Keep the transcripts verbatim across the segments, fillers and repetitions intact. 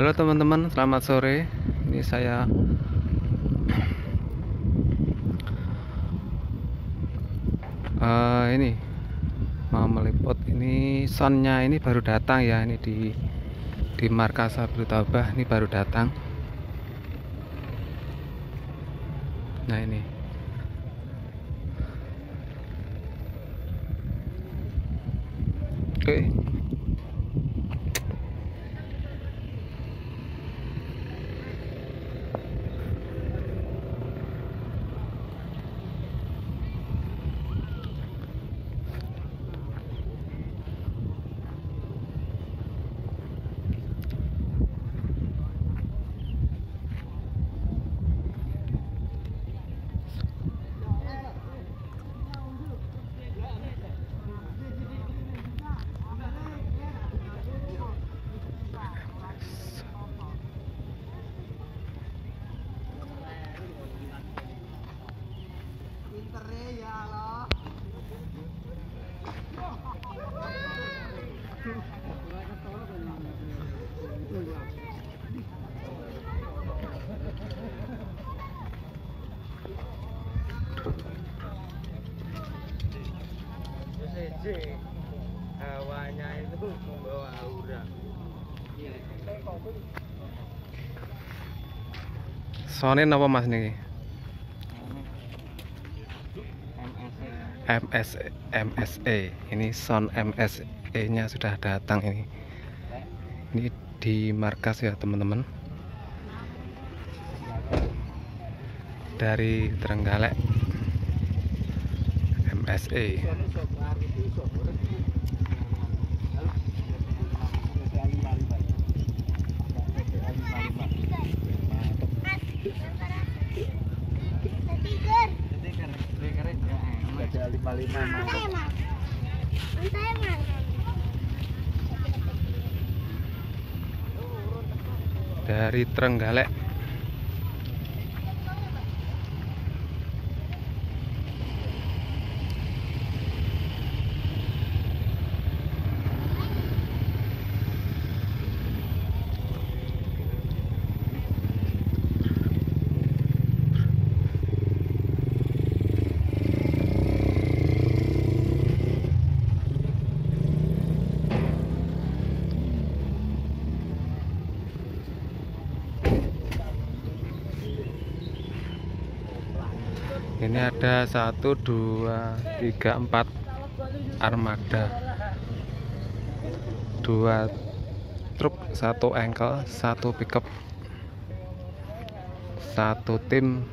Halo teman-teman, selamat sore. Ini saya uh, ini mau meliput. Ini soundnya ini baru datang ya. Ini di di markas Sabutabah ini baru datang. Nah ini. Oke. Okay. Hawanya itu membawa aura. Soundnya apa mas nih? M S M S E. Ini sound M S E nya sudah datang ini. Ini di markas ya teman-teman. Dari Trenggalek M S E. Dari Trenggalek. Ini ada satu, dua, tiga, empat armada, dua truk, satu engkel, satu pickup, satu tim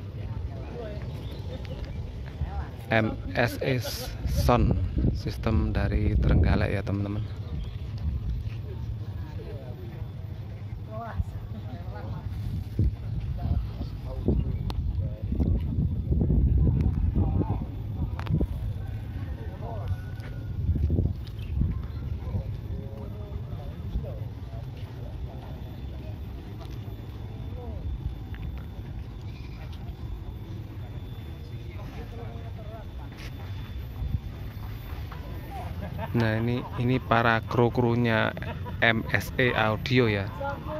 M S E Sound sistem dari Trenggalek ya teman-teman. Nah ini ini para kru-krunya M S E Audio ya.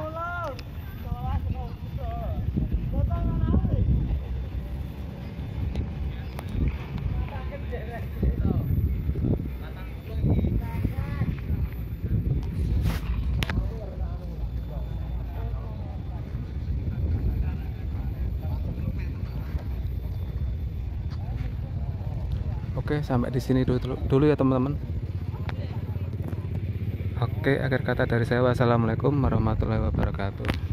Oke, sampai di sini dulu, dulu ya teman-teman. Oke, akhir kata dari saya, wassalamualaikum warahmatullahi wabarakatuh.